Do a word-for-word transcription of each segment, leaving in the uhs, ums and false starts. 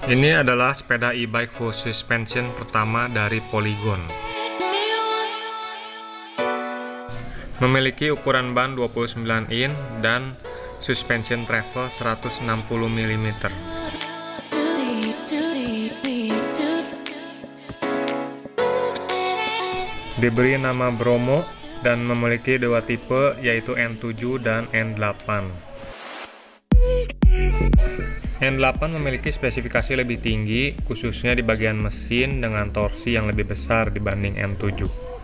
Ini adalah sepeda e-bike full suspension pertama dari Polygon. Memiliki ukuran ban dua puluh sembilan in dan suspension travel seratus enam puluh milimeter. Diberi nama Bromo dan memiliki dua tipe, yaitu N tujuh dan N delapan. N delapan memiliki spesifikasi lebih tinggi, khususnya di bagian mesin dengan torsi yang lebih besar dibanding N tujuh.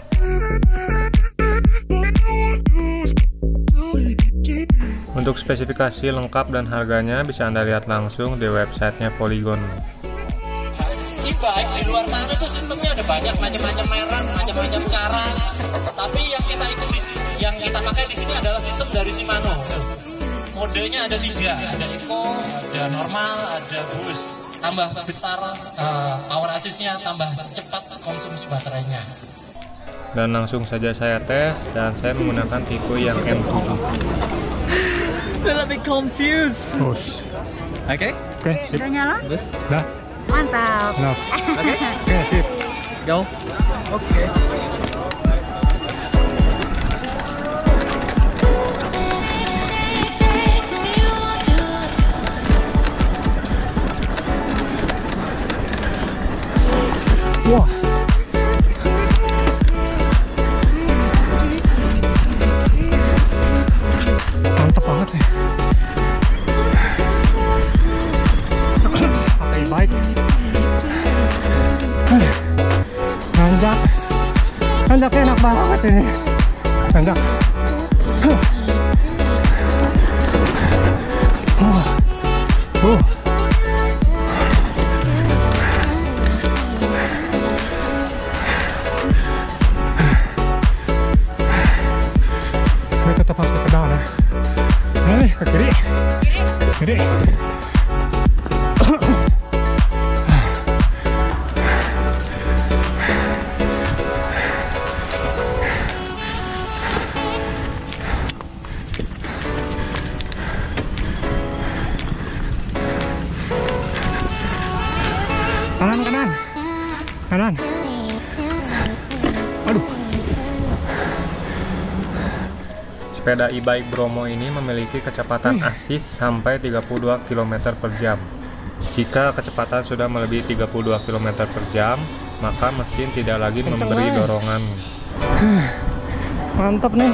Untuk spesifikasi lengkap dan harganya bisa Anda lihat langsung di websitenya Polygon. E-bike di luar sana itu sistemnya ada banyak macam-macam merek, macam-macam cara. Tapi yang kita ikut di sini, yang kita pakai di sini adalah sistem dari Shimano. Modenya ada tiga, ada Eco, ada normal, ada boost. Tambah besar uh, power assist-nya, tambah cepat konsumsi baterainya. Dan langsung saja saya tes, dan saya menggunakan tipe yang N tujuh. Feel a bit confused. Oh. Oke, Oke, sip. Udah nyala? Terus, Dah. Mantap. Nah. oke, Oke, sip. go. Oke. Wah. Mantap banget ya. Pakai bike. Aduh. Nanjak. Nanjak enak banget ini. Nanjak. Uh. Uh. Tetap harus ke pedal ya. Nih, ke kiri. Kiri. Kanan, kanan. Kanan. Aduh. Sepeda e-bike Bromo ini memiliki kecepatan assist sampai tiga puluh dua kilometer per jam. Jika kecepatan sudah melebihi tiga puluh dua kilometer per jam, maka mesin tidak lagi memberi dorongan. Mantap nih.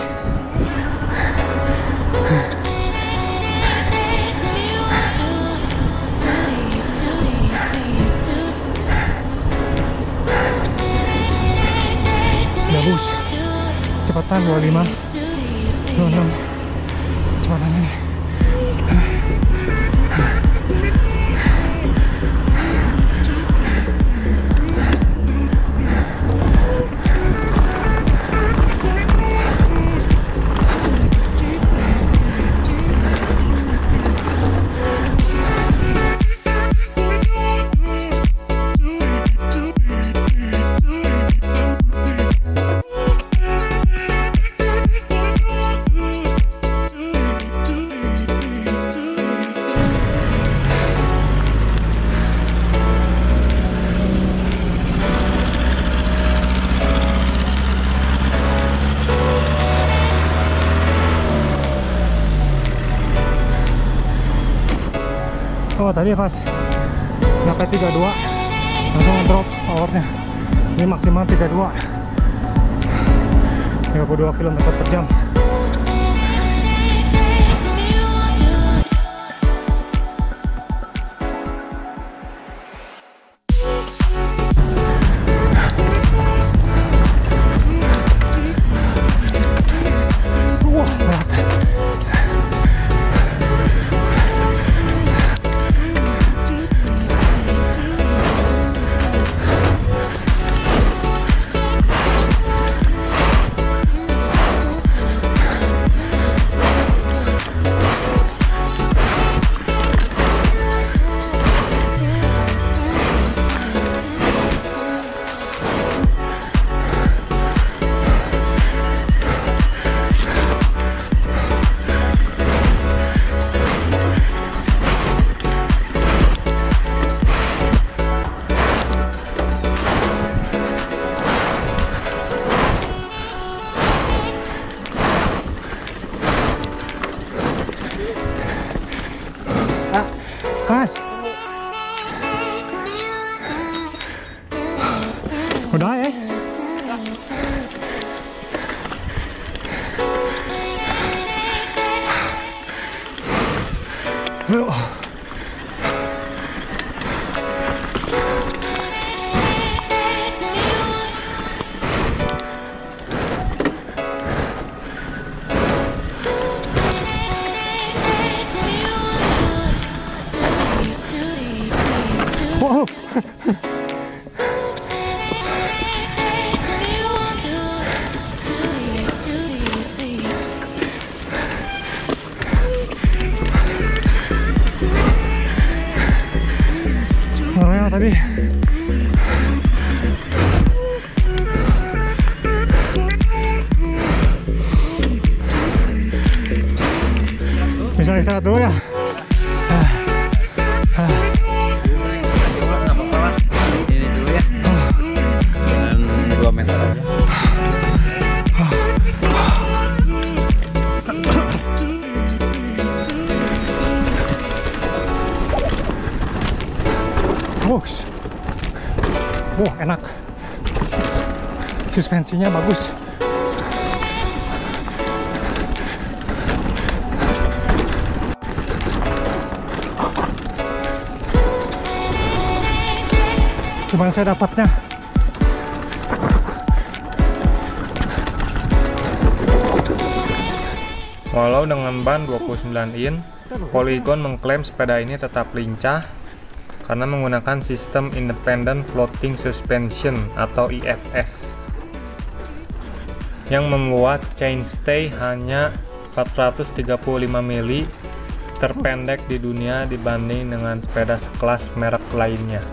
Bagus. Kecepatan dua puluh lima. dua puluh enam kecepatannya nih. Oh, tadi pas sampai tiga puluh dua langsung drop powernya. Ini maksimal tiga puluh dua, tiga puluh dua kilometer per jam. Wah, berat. Wow. Noel tadi. Bisa istirahat dulu ya. Ah. Ah. Nggak apa-apa lah, ini dulu ya, dengan dua meter aja. Wow, wow enak, suspensinya bagus. Gimana saya dapatnya? Walau dengan ban dua puluh sembilan in, Polygon mengklaim sepeda ini tetap lincah karena menggunakan sistem Independent Floating Suspension atau I F S yang membuat chainstay hanya empat ratus tiga puluh lima mili, terpendek di dunia dibanding dengan sepeda sekelas merek lainnya.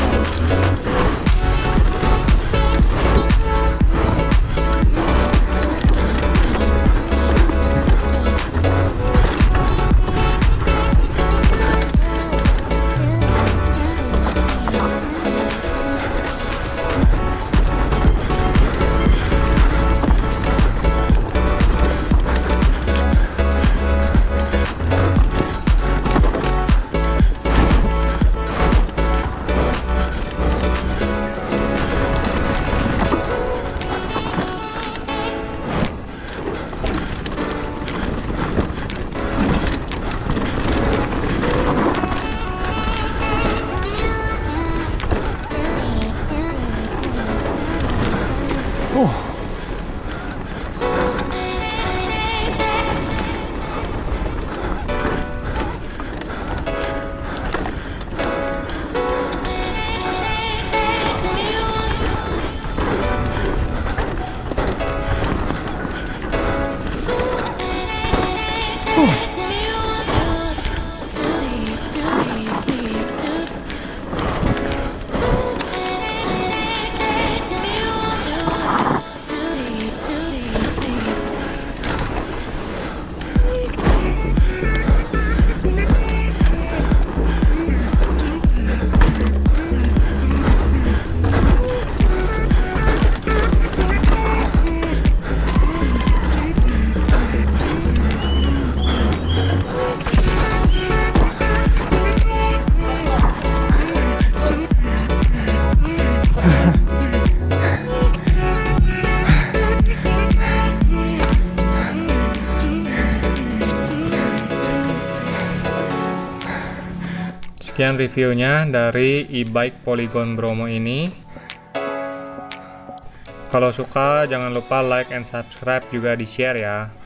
Sekian reviewnya dari e-bike Polygon Bromo ini. Kalau suka jangan lupa like and subscribe, juga di share ya.